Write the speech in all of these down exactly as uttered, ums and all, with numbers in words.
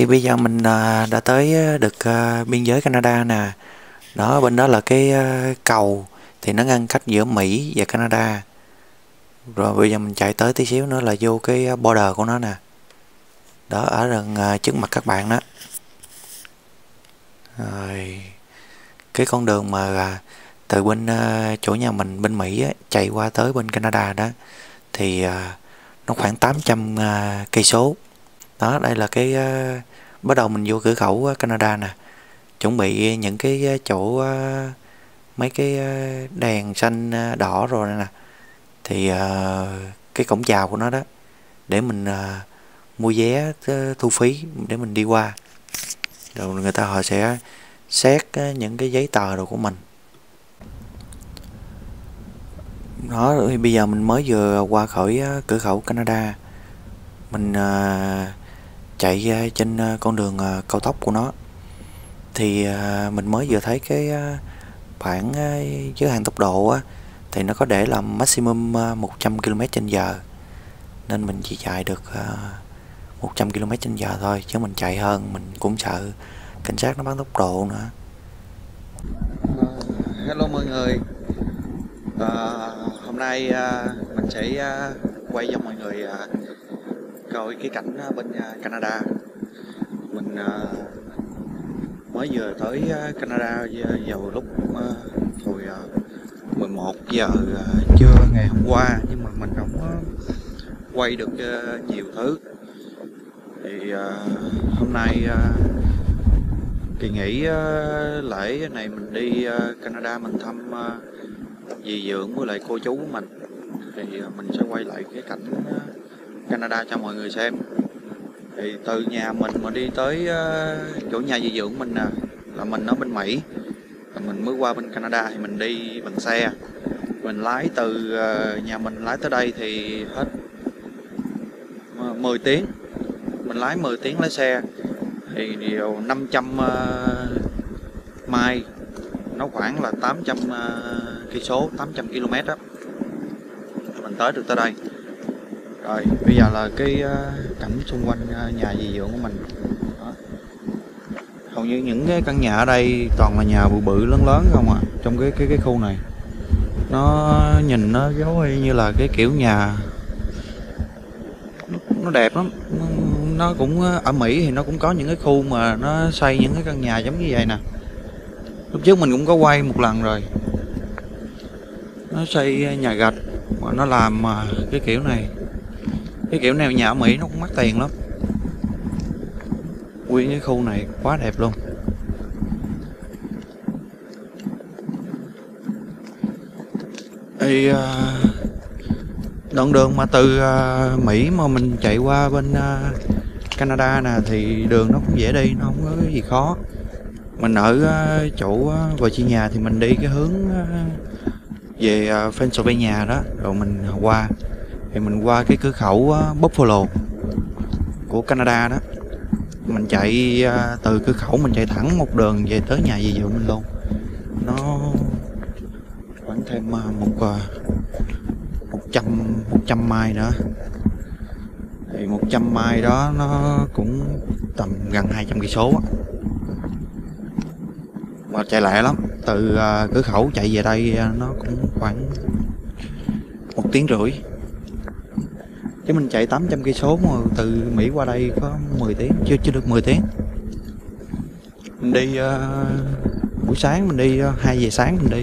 bây giờ mình à, đã tới được à, biên giới Canada nè. Đó, bên đó là cái à, cầu thì nó ngăn cách giữa Mỹ và Canada. Rồi bây giờ mình chạy tới tí xíu nữa là vô cái border của nó nè. Đó, ở gần à, trước mặt các bạn đó. Rồi cái con đường mà à, từ bên à, chỗ nhà mình bên Mỹ á, chạy qua tới bên Canada đó thì à, nó khoảng tám trăm à, cây số. Đó, đây là cái à, bắt đầu mình vô cửa khẩu Canada nè. Chuẩn bị những cái chỗ mấy cái đèn xanh đỏ rồi nè, thì cái cổng chào của nó đó để mình mua vé thu phí để mình đi qua, rồi người ta họ sẽ xét những cái giấy tờ đồ của mình. Đó, rồi bây giờ mình mới vừa qua khỏi cửa khẩu Canada, mình chạy trên con đường cao tốc của nó thì mình mới vừa thấy cái bảng giới hạn tốc độ á, thì nó có để là maximum một trăm ki lô mét trên giờ, nên mình chỉ chạy được một trăm ki lô mét trên giờ thôi, chứ mình chạy hơn mình cũng sợ cảnh sát nó bắn tốc độ nữa. Uh, hello mọi người, uh, hôm nay uh, mình sẽ uh, quay cho mọi người uh, coi cái cảnh uh, bên uh, Canada. Mình uh, mới vừa tới Canada vào lúc uh, hồi uh, mười một giờ uh, trưa ngày hôm qua, nhưng mà mình không uh, quay được uh, nhiều thứ. Thì uh, hôm nay uh, kỳ nghỉ uh, lễ này mình đi uh, Canada, mình thăm uh, dì dưỡng với lại cô chú của mình, thì uh, mình sẽ quay lại cái cảnh uh, Canada cho mọi người xem. Thì từ nhà mình mà đi tới uh, chỗ nhà dì dưỡng mình nè, là mình ở bên Mỹ, là mình mới qua bên Canada thì mình đi bằng xe. Mình lái từ uh, nhà mình lái tới đây thì hết mười tiếng. Mình lái mười tiếng lái xe thì điều năm trăm uh, mile, nó khoảng là tám trăm uh, cây số, tám trăm ki lô mét đó, mình tới được tới đây. Rồi bây giờ là cái uh, cảnh xung quanh uh, nhà dì dưỡng của mình đó. Hầu như những cái căn nhà ở đây toàn là nhà bự bự lớn lớn không à, trong cái cái cái khu này. Nó nhìn nó giống như là cái kiểu nhà nó, nó đẹp lắm. Nó, nó cũng ở Mỹ thì nó cũng có những cái khu mà nó xây những cái căn nhà giống như vậy nè. Lúc trước mình cũng có quay một lần rồi. Nó xây nhà gạch mà nó làm cái kiểu này. Cái kiểu này nhà ở Mỹ nó cũng mắc tiền lắm. Nguyên cái khu này quá đẹp luôn. Thì uh, đoạn đường mà từ uh, Mỹ mà mình chạy qua bên uh, Canada nè thì đường nó cũng dễ đi, nó không có cái gì khó. Mình ở uh, chỗ uh, Virginia thì mình đi cái hướng uh, về uh, Pennsylvania đó, rồi mình qua thì mình qua cái cửa khẩu uh, Buffalo của Canada đó. Mình chạy uh, từ cửa khẩu mình chạy thẳng một đường về tới nhà dì dưỡng mình luôn. Nó khoảng thêm uh, một uh, một trăm một trăm mile nữa. Thì một trăm mile đó nó cũng tầm gần hai trăm cây số, mà chạy lẹ lắm. Từ uh, cửa khẩu chạy về đây uh, nó cũng khoảng một tiếng rưỡi, chứ mình chạy tám trăm cây số mà từ Mỹ qua đây có mười tiếng, chưa chưa được mười tiếng. Mình đi uh, buổi sáng mình đi uh, hai giờ sáng mình đi,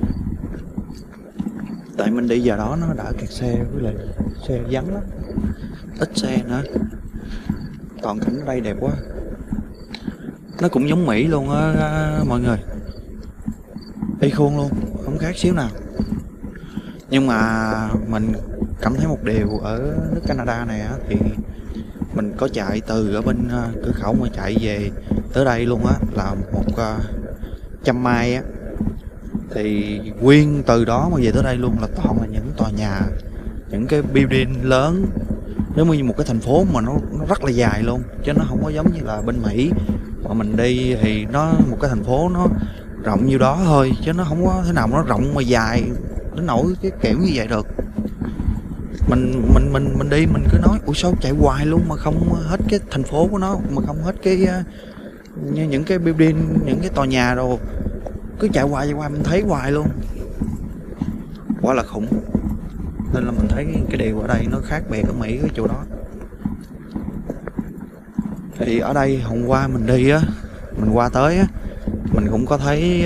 tại mình đi giờ đó nó đã kẹt xe, với lại xe vắng lắm, ít xe nữa. Toàn cảnh ở đây đẹp quá, nó cũng giống Mỹ luôn á mọi người, y khuôn luôn, không khác xíu nào. Nhưng mà mình cảm thấy một điều ở nước Canada này á, thì mình có chạy từ ở bên uh, cửa khẩu mà chạy về tới đây luôn á, là một uh, trăm mai á, thì nguyên từ đó mà về tới đây luôn là toàn là những tòa nhà, những cái building lớn, giống như một cái thành phố mà nó, nó rất là dài luôn, chứ nó không có giống như là bên Mỹ mà mình đi thì nó một cái thành phố nó rộng như đó thôi, chứ nó không có thế nào nó rộng mà dài đến nỗi cái kiểu như vậy được. mình mình mình mình đi mình cứ nói ủa sao chạy hoài luôn mà không hết cái thành phố của nó, mà không hết cái như những cái building, những cái tòa nhà đồ, cứ chạy hoài chạy hoài mình thấy hoài luôn, quá là khủng. Nên là mình thấy cái điều ở đây nó khác biệt ở Mỹ cái chỗ đó. Thì ở đây hôm qua mình đi á, mình qua tới á, mình cũng có thấy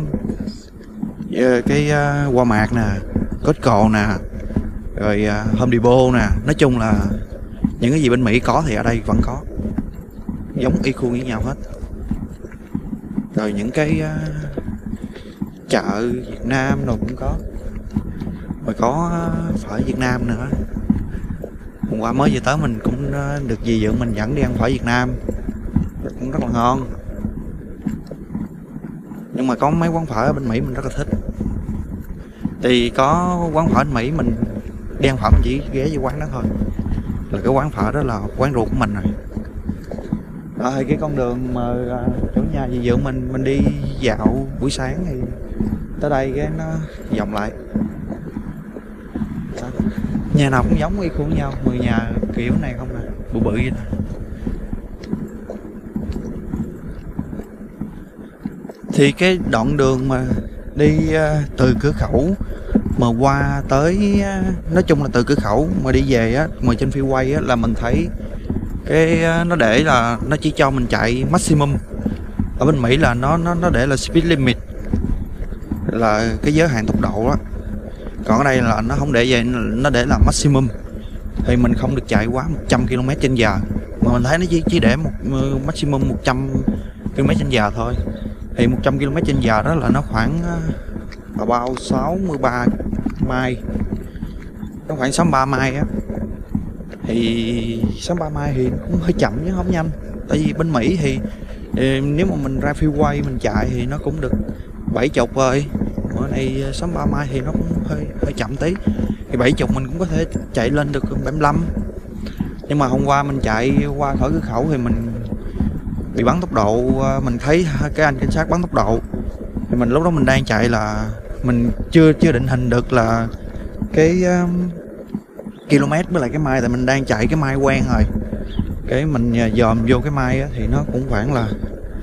uh, cái uh, Walmart nè, Costco nè, rồi uh, Home Depot nè. Nói chung là những cái gì bên Mỹ có thì ở đây vẫn có, giống y khuôn với nhau hết. Rồi những cái uh, chợ Việt Nam đâu cũng có, rồi có uh, phở Việt Nam nữa. Hôm qua mới về tới mình cũng uh, được dì dưỡng mình dẫn đi ăn phở Việt Nam, cũng rất là ngon. Nhưng mà có mấy quán phở ở bên Mỹ mình rất là thích. Thì có quán phở bên Mỹ mình đi ăn phở mình chỉ ghé vô quán đó thôi, là cái quán phở đó là quán ruột của mình rồi. Rồi cái con đường mà chỗ nhà dì dưỡng mình mình đi dạo buổi sáng thì tới đây cái nó vòng lại. Đó. Nhà nào cũng giống y khuôn nhau, mười nhà kiểu này không nè, bự bự vậy nè. Thì cái đoạn đường mà đi uh, từ cửa khẩu mà qua tới uh, nói chung là từ cửa khẩu mà đi về á, mà trên freeway á, là mình thấy cái uh, nó để là nó chỉ cho mình chạy maximum. Ở bên Mỹ là nó nó nó để là speed limit, là cái giới hạn tốc độ đó. Còn ở đây là nó không để vậy, nó để là maximum, thì mình không được chạy quá một trăm ki lô mét trên giờ, mà mình thấy nó chỉ chỉ để một uh, maximum một trăm ki lô mét trên giờ thôi. Thì một trăm ki lô mét trên giờ đó là nó khoảng uh, bao sáu mươi ba mai, nó khoảng sáu mươi ba mai á. Thì sáu mươi ba mai thì cũng hơi chậm chứ không nhanh. Tại vì bên Mỹ thì, thì nếu mà mình ra freeway mình chạy thì nó cũng được bảy chục rồi. Ở này sáu mươi ba mai thì nó cũng hơi hơi chậm tí. Thì bảy chục mình cũng có thể chạy lên được bảy mươi lăm. Nhưng mà hôm qua mình chạy qua khỏi cửa khẩu thì mình bị bắn tốc độ. Mình thấy cái anh cảnh sát bắn tốc độ, thì mình lúc đó mình đang chạy là mình chưa chưa định hình được là cái um, km với lại cái mai, tại mình đang chạy cái mai quen rồi. Cái mình dòm vô cái mai á, thì nó cũng khoảng là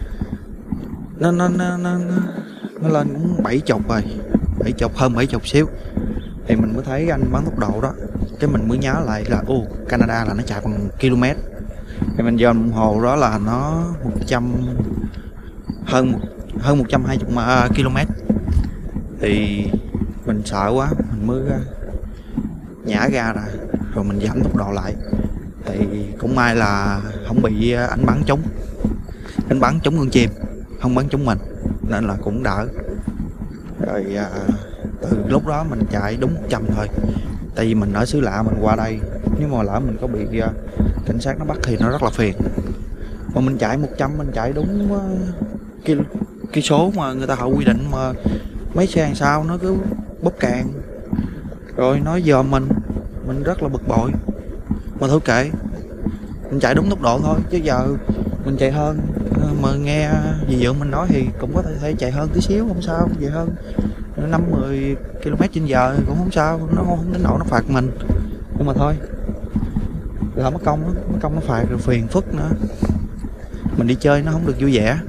nó nó nó nó, nó lên cũng bảy chục rồi, bảy chục hơn bảy chục xíu. Thì mình mới thấy anh bắn tốc độ đó, cái mình mới nhớ lại là ô Canada là nó chạy bằng km. Thì mình dòm đồng hồ đó là nó một trăm hơn hơn một trăm hai mươi ki lô mét. Thì mình sợ quá, mình mới nhả ra ra rồi mình giảm tốc độ lại. Thì cũng may là không bị anh bắn trúng, anh bắn trúng con chim, không bắn trúng mình, nên là cũng đỡ. Rồi à, từ lúc đó mình chạy đúng một trăm thôi. Tại vì mình ở xứ lạ mình qua đây, nếu mà lỡ mình có bị uh, cảnh sát nó bắt thì nó rất là phiền. Mà mình chạy một trăm, mình chạy đúng uh, cái, cái số mà người ta họ quy định, mà mấy xe hàng sau nó cứ bóp càng rồi nói dòm mình, mình rất là bực bội. Mà thôi kệ, mình chạy đúng tốc độ thôi, chứ giờ mình chạy hơn mà nghe dì dưỡng mình nói thì cũng có thể chạy hơn tí xíu không sao, vậy hơn năm mười ki lô mét trên giờ cũng không sao, nó không đến nỗi nó phạt mình. Nhưng mà thôi, là mất công đó, mất công nó phạt rồi phiền phức nữa, mình đi chơi nó không được vui vẻ.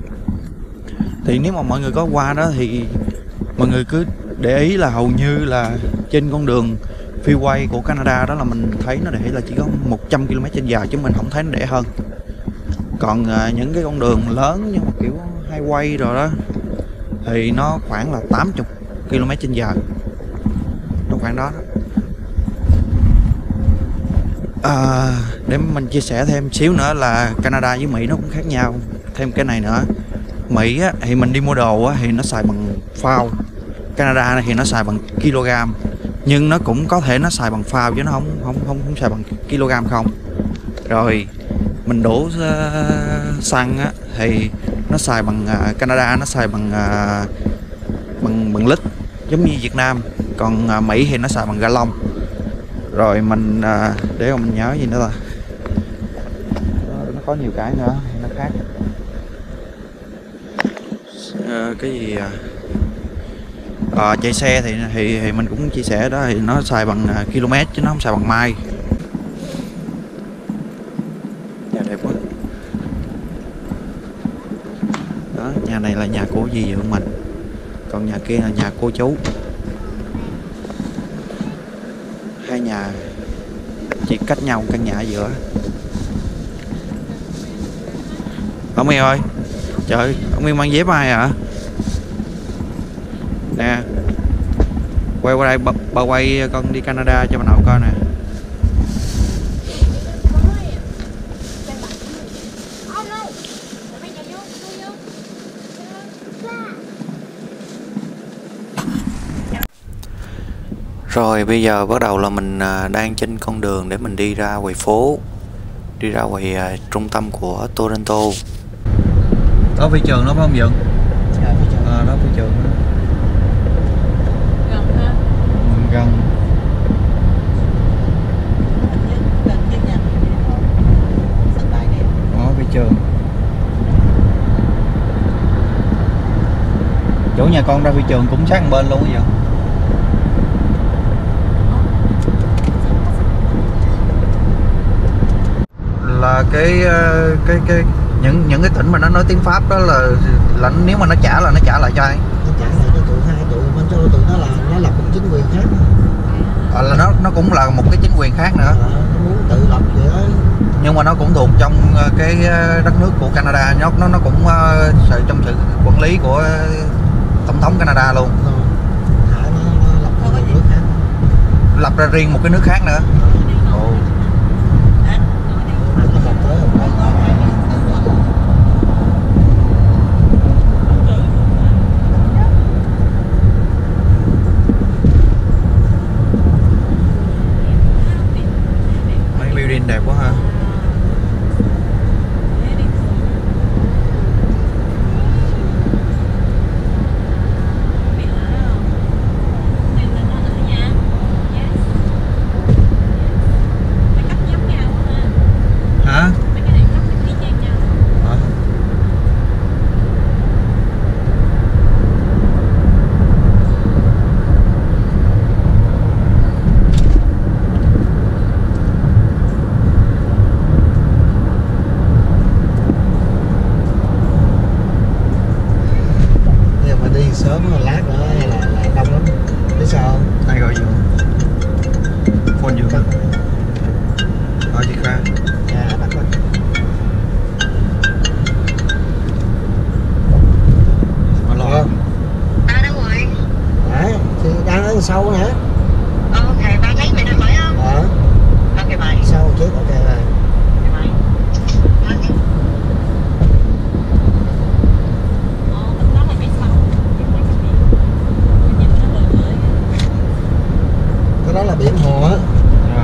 Thì nếu mà mọi người có qua đó thì mọi người cứ để ý là hầu như là trên con đường freeway của Canada đó là mình thấy nó để là chỉ có một trăm ki lô mét trên giờ, chứ mình không thấy nó để hơn. Còn à, những cái con đường lớn nhưng mà kiểu highway rồi đó thì nó khoảng là tám mươi ki lô mét trên giờ, nó khoảng đó, đó. À, để mình chia sẻ thêm xíu nữa là Canada với Mỹ nó cũng khác nhau. Thêm cái này nữa, Mỹ á, thì mình đi mua đồ á, thì nó xài bằng phao, Canada này thì nó xài bằng kg, nhưng nó cũng có thể nó xài bằng phao chứ nó không không không không xài bằng kg không. Rồi mình đổ uh, xăng á, thì nó xài bằng uh, Canada nó xài bằng uh, bằng bằng lít giống như Việt Nam, còn uh, Mỹ thì nó xài bằng gallon. Rồi mình uh, để mà mình nhớ gì nữa là nó, nó có nhiều cái nữa nó khác. Uh, cái gì uh, À, chạy xe thì, thì thì mình cũng chia sẻ đó, thì nó xài bằng km chứ nó không xài bằng mile. Nhà đẹp quá. Đó, nhà này là nhà của dì Dượng mình, còn nhà kia là nhà cô chú. Hai nhà chỉ cách nhau căn nhà ở giữa. Ông Miêu ơi, trời, ông Miêu mang dép ai hả? Nè, quay qua đây, bà, bà quay con đi Canada cho bà nội coi nè. Rồi bây giờ bắt đầu là mình đang trên con đường để mình đi ra ngoài phố, đi ra ngoài trung tâm của Toronto. Đó phi trường đó phải không Dượng? À, đó phi trường đó. Gần ha. Gần. Đó phi trường. Chỗ nhà con ra phi trường cũng sát bên luôn á Dượng. Là cái cái cái những những cái tỉnh mà nó nói tiếng Pháp đó là là nếu mà nó trả là nó trả lại cho ai? Nó trả lại cho tụi hai tụi bên cho tụi nó là nó lập một chính quyền khác. À, là nó nó cũng là một cái chính quyền khác nữa. À, nó muốn tự lập vậy đó. Nhưng mà nó cũng thuộc trong cái đất nước của Canada, nó nó nó cũng sự trong sự quản lý của tổng thống Canada luôn. Rồi. Hả, nó, nó lập ra một nước khác. Lập ra riêng một cái nước khác nữa. Ồ. Nó lập tới rồi. Building đẹp quá ha. Hả? Hả? Sớm lát nữa là, là đông lắm. Biết sao không? Ai gọi Dượng? Phone Dượng. Ờ chị Kha. Dạ bắt bắt. Alo. À đâu rồi? Đấy, thì đang ở sau nè. Ok, bạn thấy mày đang phải không? Ờ. Ok bye. Sau một chút, ok rồi. Bye. Bye. Cái đó là biển hồ á. À.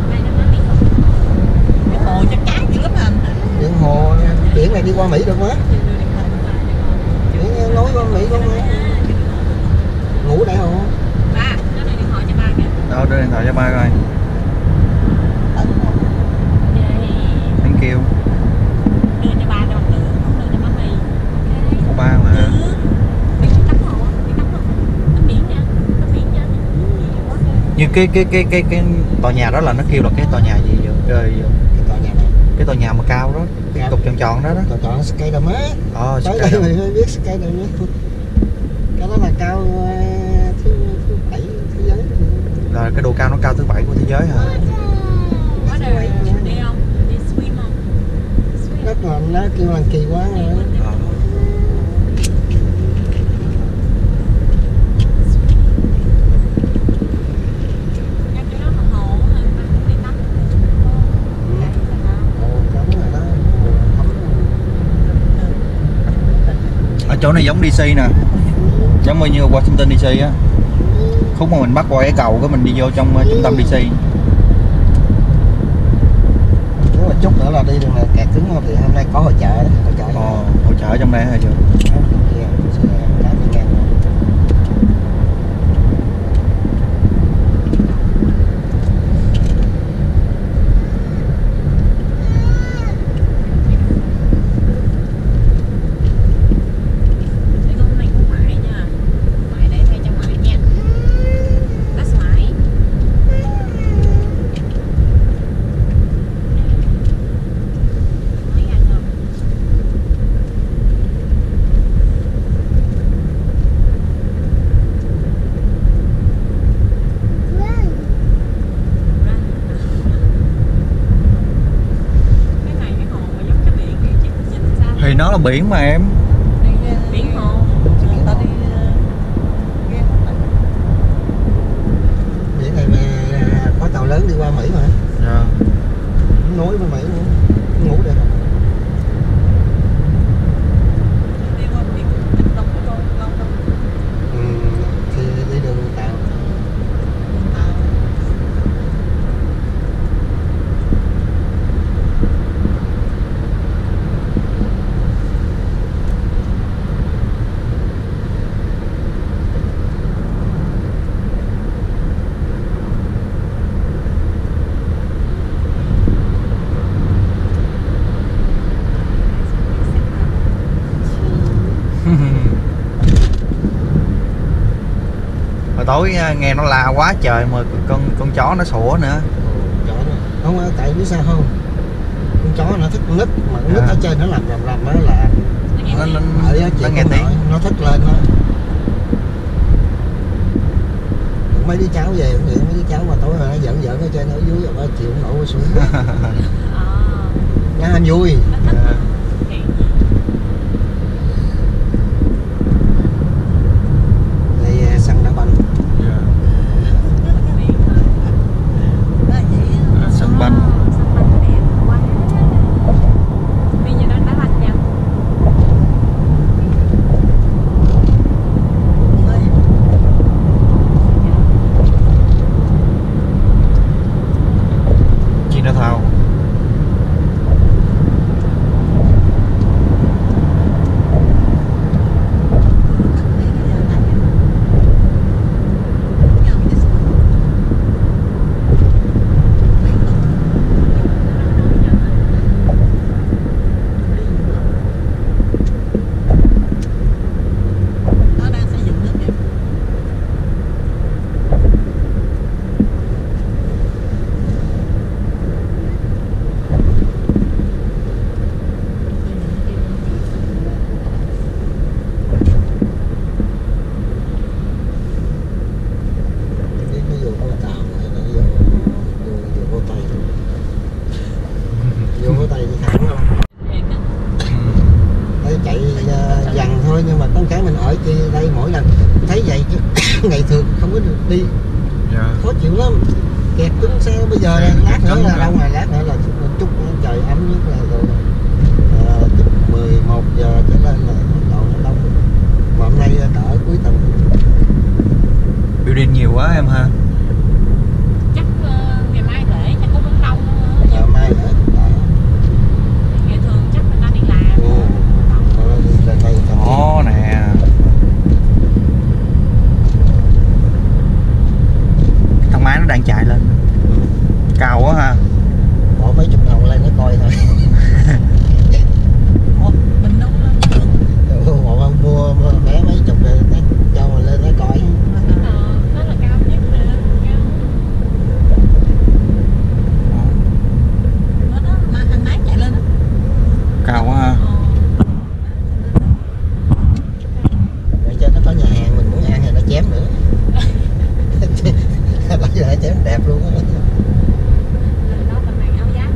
Cái hồ chắc chắn dữ lắm anh. Biển hồ, biển này đi qua Mỹ được má. Biển nối qua Mỹ luôn má. Ngủ đại hồ. Ba, nó đưa điện thoại cho ba kìa. Đâu đưa điện thoại cho ba coi. Thank you. Đưa cho ba cho bằng được, không đưa cho má mì. Của ba mà. Đi tắm hồ, đi tắm hồ. Tắm biển nha, tắm biển nha. Như cái cái cái cái cái tòa nhà đó là nó kêu là cái tòa nhà gì vậy? Trời, Cái tòa nhà này. cái tòa nhà mà cao đó, cái cục tròn tròn đó đó. Tòa tòa Sky Dome á. Ờ, Tới Sky đây Dome. mình mới biết Sky Dome á. Cái đó là cao uh, thứ thứ bảy thế giới. Là cái độ cao nó cao thứ bảy của thế giới hả? Có đời đi không? Đi swim không? Đất mà nó kêu là kỳ quá rồi. Ờ. Ở chỗ này giống đê xê nè, giống như Washington đê xê á. Khúc mà mình bắt qua cái cầu cái mình đi vô trong uh, trung tâm đê xê. Nếu mà chút nữa là đi đường này kẹt cứng không thì hôm nay có hội chợ đó, hội chợ. Ồ, hội chợ trong đây hả chưa? là biển mà em. Biển hồ. Ta đi biển này mà có tàu lớn đi qua Mỹ mà. Dạ. Nối với Mỹ luôn. Ngủ được không? Đi qua biển đông lâu lâu đâu. Ừ, thì đi đường tàu. Hồi tối nghe nó la quá trời mà con con chó nó sủa nữa. Chó nó không, tại biết sao không, con chó nó thích con nít mà con nít À. ở trên nó làm làm làm nó là Nó, nó, ở đó nó chịu nghe không tiếng. nổi, nó thích lên nó. Mấy đứa cháu về cũng vậy, mấy đứa cháu mà tối rồi nó giỡn giỡn ở trên ở dưới rồi nó chịu không nổi nó xuống. Ờ. Nó anh vui. Nó thích. À. Thì Đây à, săn đá banh. biển hả? À, sân banh. Sân banh đẹp quá. Bây giờ nó đá banh nha. Chinatown. Nó đang xây dựng nước đẹp. Biết nó vô có tàu hay nó vô vô vô vô tay vô vô tay đi thẳng không. Thiệt á. Đây chạy uh, dằn thôi nhưng mà con cái mình ở chi đây mỗi lần thấy vậy chứ ngày thường không có được đi, Dạ. khó chịu lắm, kẹt cứng xe bây giờ này, lát nữa Cứng là rồi. đâu mà lát nữa là chút trời ấm nhất là rồi uh, chục mười một giờ trở lên là bắt đầu nó đông, mà hôm nay đỡ cuối tuần. Building nhiều quá em ha. Chắc ờ, ngày mai lễ chắc cũng vẫn đông nữa. Giờ mai đỡ đỡ. Ngày thường chắc người ta đi làm. Ừ. Ờ, lên đây tầm Đó nè. Thằng máy nó đang chạy lên. Cao quá ha. bỏ mấy chục đồng lên nó coi thôi. Ủa, mình đâu lên được. Ừ, họ mua mua vé mấy chục rồi nó cho mình lên nó coi. Ờ, nó là cao nhất nè. Cao. Nó đó mà thằng máy chạy lên đó. Cao quá ha. Để cho nó có nhà hàng mình muốn ăn thì nó chém nữa. Bây giờ nó chém đẹp luôn á. Lên đó tầm này áo giáp.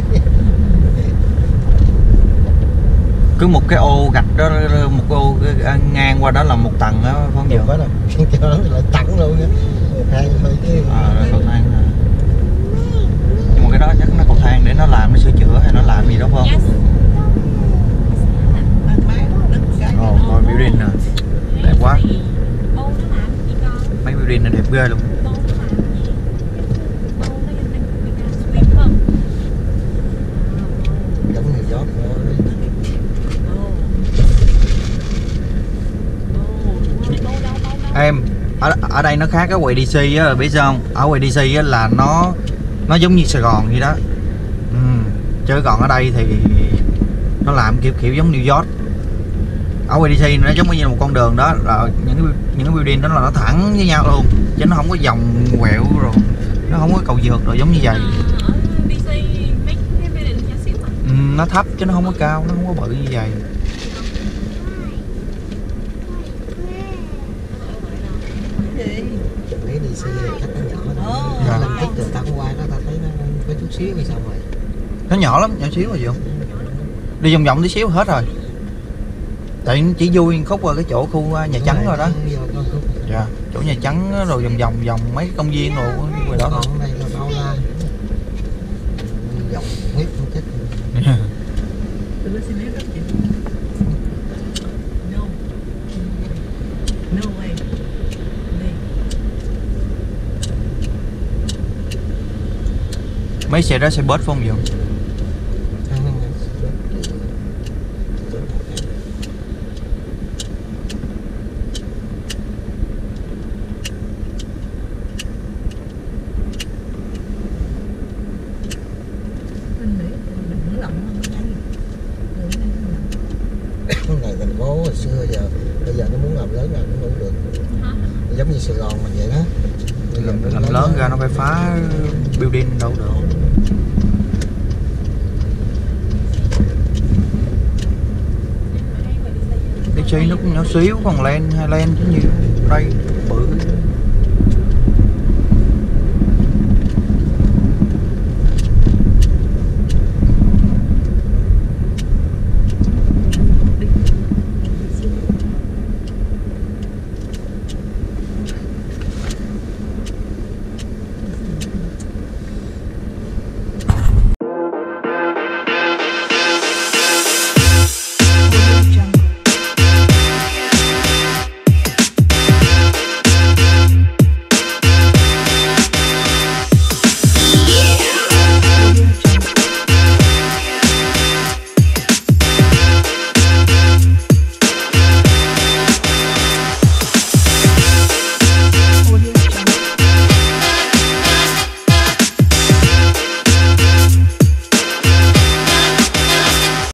Cứ một cái ô gạch đó, một cái ô ngang qua đó là một tầng đó, phải không Nhiều Dượng? quá đâu. Cho nó lại tặng luôn á. Hai thôi chứ. À, rồi cầu thang hả? Nhưng mà cái đó chắc nó cầu thang để nó làm, nó sửa chữa hay nó làm gì đó phải không? Yes. Ồ, coi building nè. Đẹp quá. Bô nó làm gì con? Mấy building này đẹp ghê luôn. Bô nó làm gì? Bô nó đang đang swim không? Giống người giót thôi. Em, ở, ở đây nó khác cái quầy đê xê á, biết sao không? Ở quầy đê xê á là nó nó giống như Sài Gòn vậy đó. Ừ. Chứ còn ở đây thì nó làm kiểu kiểu giống New York. Ở quầy đê xê nó giống như một con đường đó, là những cái những cái building đó là nó thẳng với nhau luôn, chứ nó không có vòng quẹo rồi, nó không có cầu vượt rồi giống như vậy. Ở đê xê mấy cái building nhỏ xíu mà. Ừ, nó thấp chứ nó không có cao, nó không có bự như vậy. Mấy đi xe cách nó nhỏ đó. Dạ. Lần tích người ta có qua đó ta thấy nó có chút xíu rồi xong rồi. Nó nhỏ lắm, nhỏ xíu rồi Dượng. Đi vòng vòng tí xíu hết rồi. Tại nó chỉ vui khúc ở cái chỗ khu Nhà Trắng rồi đó. Dạ, chỗ Nhà Trắng rồi vòng vòng vòng mấy cái công viên rồi ngoài đó Còn đây là bao la. Dòng huyết không thích. Tôi lên xin rất chị. No. No way. Đây. Mấy xe đó xe bus phải không vậy? Mình nghĩ mình muốn lộng hơn cái này. Cái này thành phố hồi xưa giờ bây giờ nó muốn làm lớn nào cũng không được. Giống như Sài Gòn mà vậy đó. Làm, làm lớn ra nó phải phá building đâu được. Đi chơi nó cũng nhỏ xíu, còn len hai len chứ nhiều đây bự.